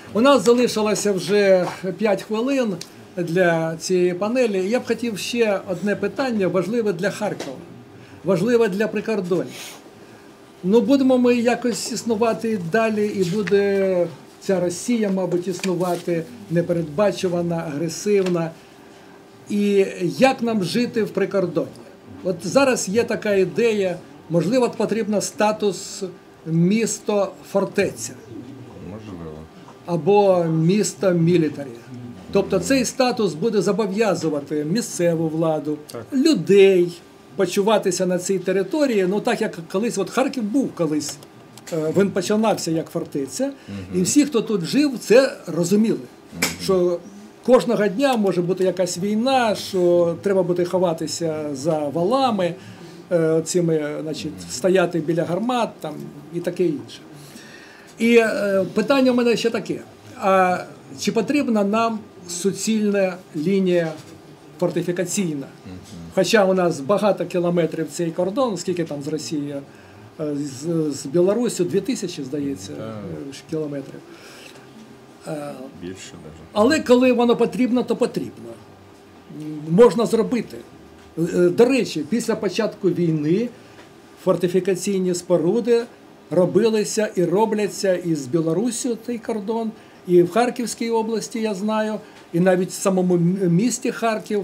У нас залишилося вже 5 хвилин для цієї панелі. Я б хотів ще одне питання, важливе для Харкова, важливе для прикордоння. Ну, будемо ми якось існувати далі, і буде ця Росія, мабуть, існувати непередбачувана, агресивна. І як нам жити в прикордонні? От зараз є така ідея, можливо, потрібен статус місто-фортеця. Можливо. Або місто-мілітарі. Тобто цей статус буде зобов'язувати місцеву владу, людей почуватися на цій території. Ну так як колись, от Харків був колись, він починався як фортеця, і всі, хто тут жив, це розуміли, що кожного дня може бути якась війна, що треба буде ховатися за валами, значить, стояти біля гармат там, і таке інше. І питання у мене ще таке. А чи потрібна нам суцільна лінія фортифікаційна? Хоча у нас багато кілометрів цей кордон, скільки там з Росії, з Білоруссю 2000, здається, кілометрів. Більше навіть. Але коли воно потрібно, то потрібно. Можна зробити. До речі, після початку війни фортифікаційні споруди робилися і робляться і з Білоруссю цей кордон, і в Харківській області, я знаю, і навіть в самому місті Харків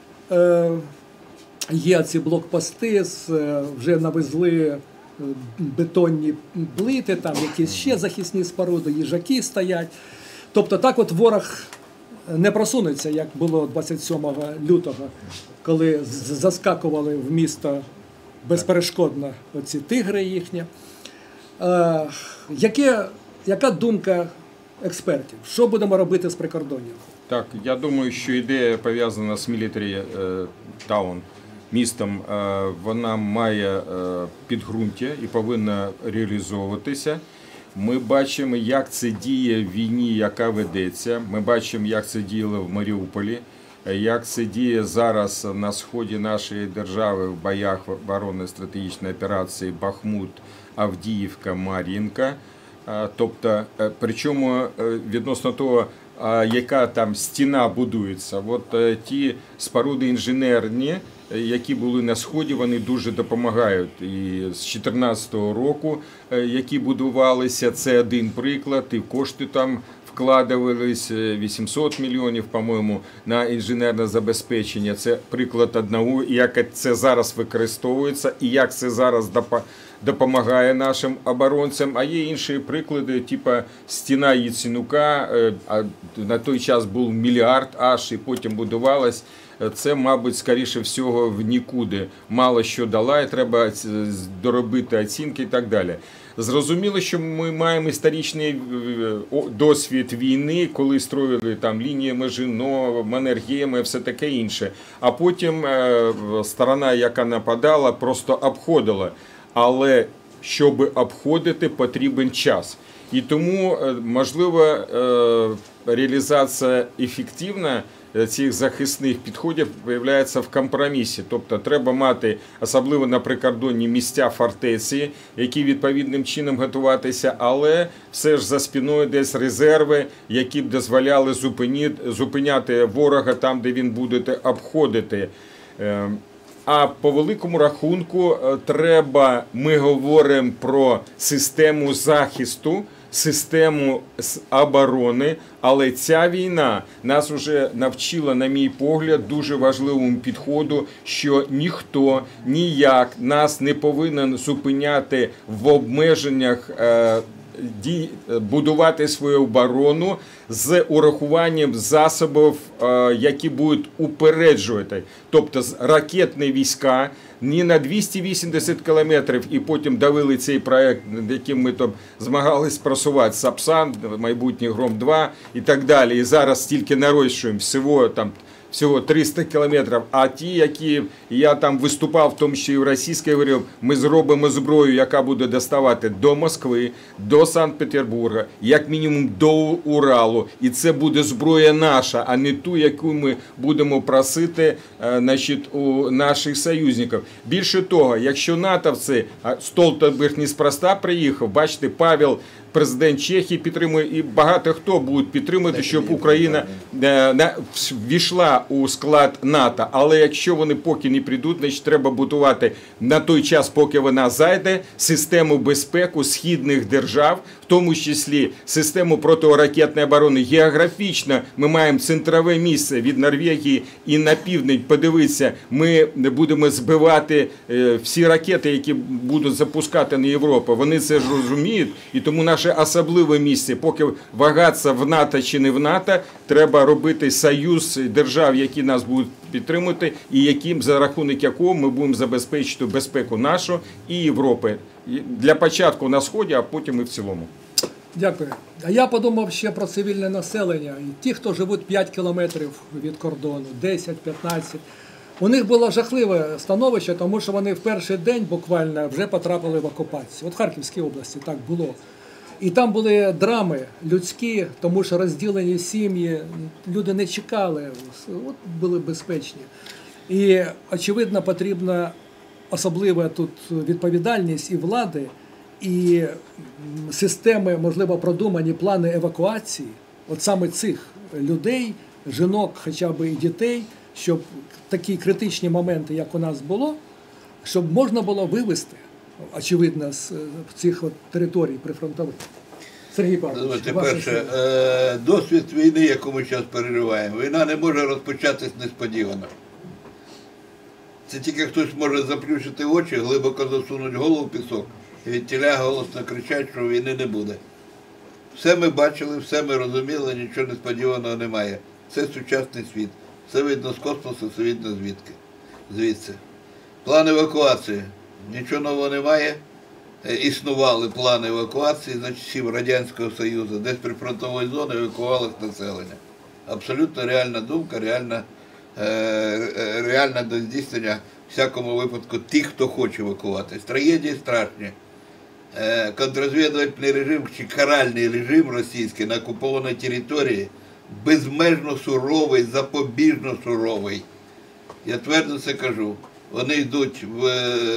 є ці блокпости, вже навезли бетонні плити, там якісь ще захисні споруди, їжаки стоять. Тобто так от ворог не просунеться, як було 27 лютого, коли заскакували в місто безперешкодно оці тигри їхні. Яка думка експертів? Що будемо робити з прикордонням? Так, я думаю, що ідея пов'язана з Military Town містом, вона має підґрунтя і повинна реалізовуватися. Ми бачимо, як це діє в війні, яка ведеться. Ми бачимо, як це діяло в Маріуполі, як це діє зараз на сході нашої держави в боях оборонно-стратегічної операції Бахмут, Авдіївка, Мар'їнка. Тобто, причому відносно того, яка там стіна будується, от ті споруди інженерні, які були на сході, вони дуже допомагають. І з 2014 року, які будувалися, це один приклад, і кошти там вкладувались 800 мільйонів, по-моєму, на інженерне забезпечення. Це приклад одного, як це зараз використовується, і як це зараз допомагає нашим оборонцям. А є інші приклади, типу стіна Яценюка, на той час був мільярд аж, і потім будувалась. Це, мабуть, скоріше всього в нікуди. Мало що дала, і треба доробити оцінки і так далі. Зрозуміло, що ми маємо історичний досвід війни, коли строїли там лінії Межино, Маннергейма і все таке інше. А потім сторона, яка нападала, просто обходила. Але щоб обходити, потрібен час. І тому, можливо, реалізація ефективна цих захисних підходів виявляється в компромісі. Тобто треба мати, особливо на прикордонні, місця фортеці, які відповідним чином готуватися, але все ж за спиною десь резерви, які б дозволяли зупиняти ворога там, де він буде обходити. А по великому рахунку треба, ми говоримо про систему захисту, систему оборони, але ця війна нас вже навчила, на мій погляд, дуже важливому підходу, що ніхто ніяк нас не повинен зупиняти в обмеженнях будувати свою оборону з урахуванням засобів, які будуть упереджувати. Тобто ракетні війська не на 280 кілометрів і потім давили цей проєкт, над яким ми там змагались просувати, Сапсан, майбутній Гром-2 і так далі. І зараз тільки нарощуємо всього 300 кілометрів, а ті, які я там виступав, в тому числі і в російській, говорив, ми зробимо зброю, яка буде доставати до Москви, до Санкт-Петербурга, як мінімум до Уралу, і це буде зброя наша, а не ту, яку ми будемо просити, значить, у наших союзників. Більше того, якщо натовці, Столтенберг неспроста приїхав, бачите, Павел президент Чехії підтримує, і багато хто будуть підтримувати, щоб Україна ввійшла у склад НАТО. Але якщо вони поки не прийдуть, значить треба будувати на той час, поки вона зайде, систему безпеки східних держав, в тому числі систему протиракетної оборони. Географічно ми маємо центрове місце від Норвегії і на південь. Подивіться, ми будемо збивати всі ракети, які будуть запускати на Європу. Вони це ж розуміють, і тому наше особливе місце, поки вагатися в НАТО чи не в НАТО, треба робити союз держав, які нас будуть підтримувати, і за рахунок якого ми будемо забезпечити безпеку нашу і Європи. Для початку на Сході, а потім і в цілому. Дякую. А я подумав ще про цивільне населення. І ті, хто живуть 5 кілометрів від кордону, 10-15. У них було жахливе становище, тому що вони в перший день буквально вже потрапили в окупацію. От в Харківській області так було. І там були драми людські, тому що розділені сім'ї, люди не чекали, от були безпечні. І, очевидно, потрібна особлива тут відповідальність і влади, і системи, можливо, продумані плани евакуації, от саме цих людей, жінок, хоча б і дітей, щоб такі критичні моменти, як у нас було, щоб можна було вивезти, очевидно, з цих от територій прифронтових. Сергій Павлович, перше, досвід війни, яку ми зараз переживаємо, війна не може розпочатись несподівано. Це тільки хтось може заплющити очі, глибоко засунути голову в пісок і від тіля голосно кричать, що війни не буде. Все ми бачили, все ми розуміли, нічого несподіваного немає. Це сучасний світ. Все видно з космосу, все видно звідси. План евакуації. Нічого нового немає. Існували плани евакуації за часів Радянського Союзу, десь прифронтової зони евакувалось населення. Абсолютно реальна думка, реальне до здійснення в всякому випадку тих, хто хоче евакуватись. Трагедії страшні. Контррозвідувальний режим чи каральний режим російський на окупованій території безмежно суровий, запобіжно суровий. Я твердо це кажу. Вони йдуть в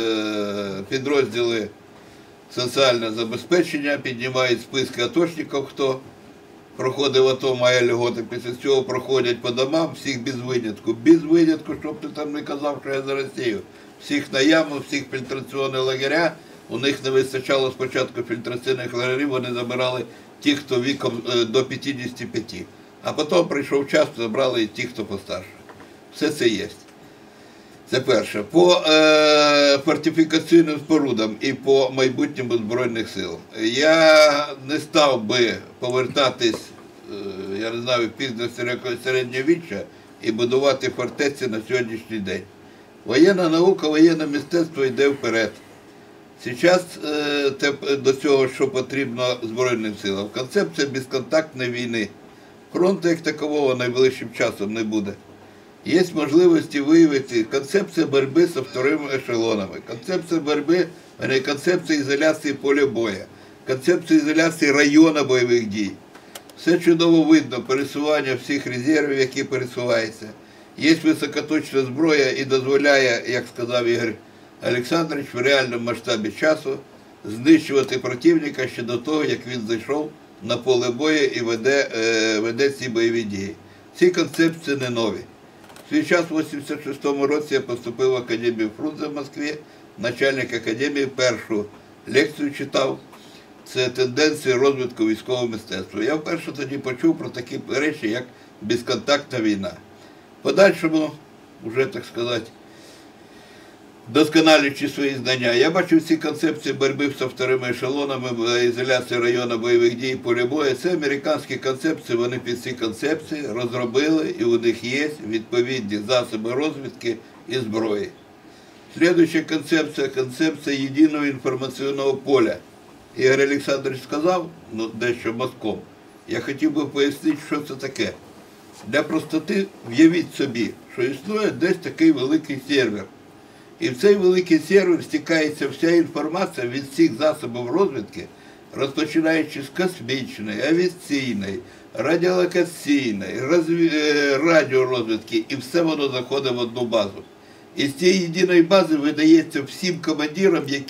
підрозділи соціального забезпечення, піднімають списки атошників, хто проходив АТО, має льготи, після цього проходять по домам, всіх без винятку. Без винятку, щоб ти там не казав, що я за Росію. Всіх на яму, всіх фільтраційні лагеря. У них не вистачало спочатку фільтраційних лагерів, вони забирали ті, хто віком до 55. А потім прийшов час, забрали і ті, хто постарше. Все це є. Це перше. По фортифікаційним спорудам і по майбутньому Збройних сил. Я не став би повертатись, я не знаю, пізно середньовіччя і будувати фортеці на сьогоднішній день. Воєнна наука, воєнне мистецтво йде вперед. Зараз до цього, що потрібно Збройним силам. Концепція безконтактної війни. Фронту як такового найближчим часом не буде. Є можливості виявити концепцію боротьби з вторими ешелонами, концепція боротьби, концепція ізоляції поля бою, концепція ізоляції району бойових дій. Все чудово видно, пересування всіх резервів, які пересуваються. Є високоточна зброя і дозволяє, як сказав Ігор Олександрович, в реальному масштабі часу знищувати противника ще до того, як він зайшов на поле бою і веде ці бойові дії. Ці концепції не нові. В свій час, у 1986 році, я поступив в Академію Фрунзе в Москві, начальник академії, першу лекцію читав, це тенденції розвитку військового мистецтва. Я вперше тоді почув про такі речі, як безконтактна війна. Подальшому, вже, так сказати, досконалюючи свої знання, я бачив ці концепції боротьби з вторими ешелонами, ізоляції району бойових дій, поля бою. Це американські концепції, вони під ці концепції розробили, і у них є відповідні засоби розвідки і зброї. Слідуюча концепція – концепція єдиного інформаційного поля. Ігор Олександрович сказав, дещо мазком, я хотів би пояснити, що це таке. Для простоти в'явіть собі, що існує десь такий великий сервер. І в цей великий сервер стікається вся інформація від всіх засобів розвідки, розпочинаючи з космічної, авіаційної, радіолокаційної, радіорозвідки, і все воно заходить в одну базу. І з цієї єдиної бази видається всім командирам, які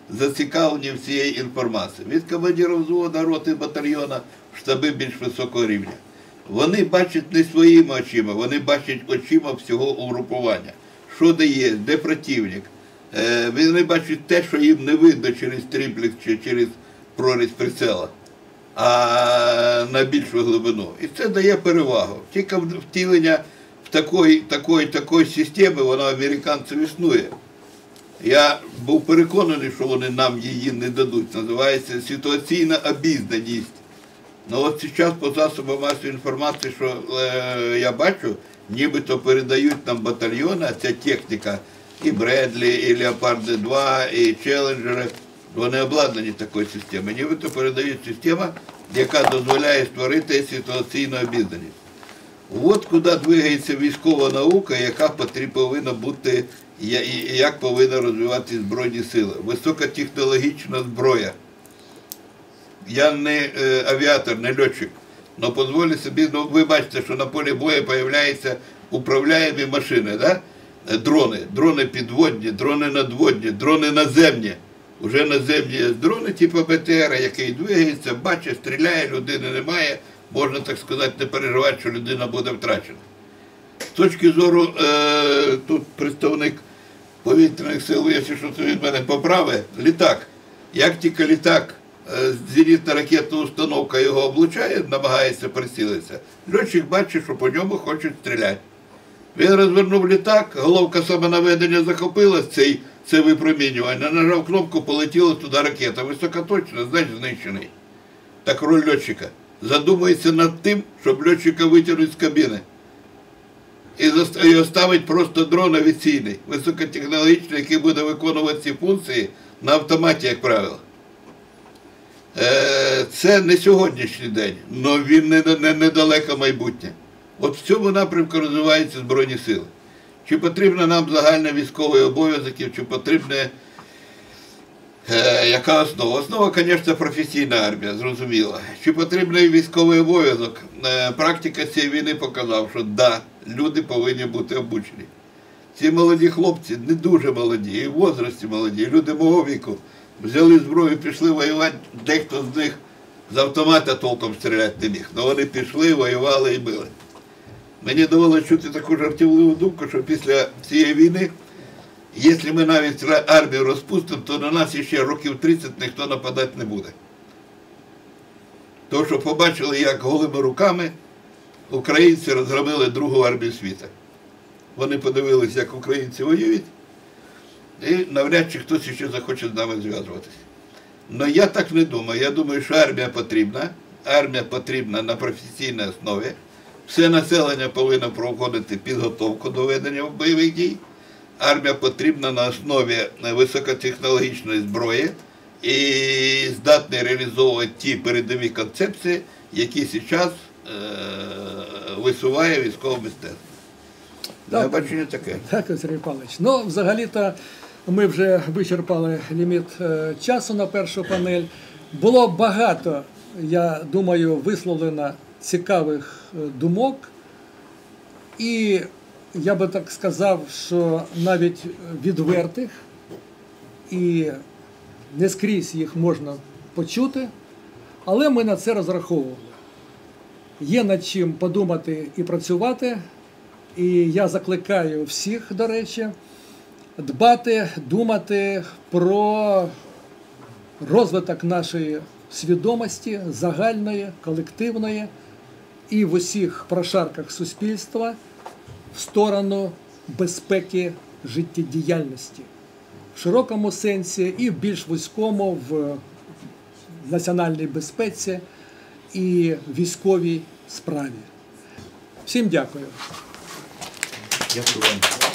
зацікавлені в цієї інформації. Від командирів взводу, роти, батальйона, в штаби більш високого рівня. Вони бачать не своїми очима, вони бачать очима всього угрупування. Що де є, де противник. Вони бачать те, що їм не видно через триплекс чи через прорізь прицела, а на більшу глибину. І це дає перевагу. Тільки втілення в такої системи, воно американців існує. Я був переконаний, що вони нам її не дадуть. Називається ситуаційна обізнаність. Ну от зараз по засобам масової інформації, що я бачу, нібито передають нам батальйони, а ця техніка, і Бредлі, і Леопарди 2, і Челленджери, вони обладнані такою системою. Нібито передають систему, яка дозволяє створити ситуаційну обізнаність. От куди двигається військова наука, яка повинна бути, як повинна розвиватися Збройні сили. Високотехнологічна зброя. Я не авіатор, не льотчик, але дозволю собі, ви бачите, що на полі бою з'являються управляємі машини, да? Дрони підводні, дрони надводні, дрони наземні. Уже наземні є дрони типу БТР, який двигається, бачить, стріляє, людини немає, можна, так сказати, не переживати, що людина буде втрачена. З точки зору, тут представник повітряних сил, якщо щось від мене поправить, літак. Як тільки літак, зенітно-ракетна установка його облучає, намагається прицілитися, льотчик бачить, що по ньому хочуть стріляти. Він розвернув літак, головка самонаведення захопила це випромінювання, нажав кнопку, полетіла туди ракета. Високоточна, значить знищений. Так роль льотчика. Задумується над тим, щоб льотчика витягнути з кабіни. І оставить просто дрон авіаційний, високотехнологічний, який буде виконувати ці функції на автоматі, як правило. Це не сьогоднішній день, але він недалеко майбутнє. От в цьому напрямку розвиваються Збройні сили. Чи потрібно нам загальний військовий обов'язок, чи потрібна яка основа? Основа, звісно, професійна армія, зрозуміло. Чи потрібний військовий обов'язок? Практика цієї війни показала, що да, люди повинні бути обучені. Ці молоді хлопці, не дуже молоді, і в возрасті молоді, люди мого віку, взяли зброю, пішли воювати, дехто з них з автомата толком стріляти не міг. Але вони пішли, воювали і били. Мені довелося чути таку жартівливу думку, що після цієї війни, якщо ми навіть армію розпустимо, то на нас ще років 30 ніхто нападати не буде. Тому що побачили, як голими руками українці розгромили Другу армію світу. Вони подивилися, як українці воюють, і навряд чи хтось ще захоче з нами зв'язуватися. Але я так не думаю. Я думаю, що армія потрібна на професійній основі. Все населення повинно проходити підготовку до ведення бойових дій. Армія потрібна на основі високотехнологічної зброї і здатна реалізовувати ті передові концепції, які зараз висуває військове мистецтво. Я бачу не таке. Дякую, Сергій Павлович. Ну, взагалі-то ми вже вичерпали ліміт часу на першу панель. Було багато, я думаю, висловлено цікавих думок. І я би так сказав, що навіть відвертих, і не скрізь їх можна почути, але ми на це розраховували. Є над чим подумати і працювати, і я закликаю всіх, до речі, дбати, думати про розвиток нашої свідомості, загальної, колективної, і в усіх прошарках суспільства в сторону безпеки життєдіяльності. В широкому сенсі і в більш вузькому в національній безпеці і військовій справі. Всім дякую. Дякую вам.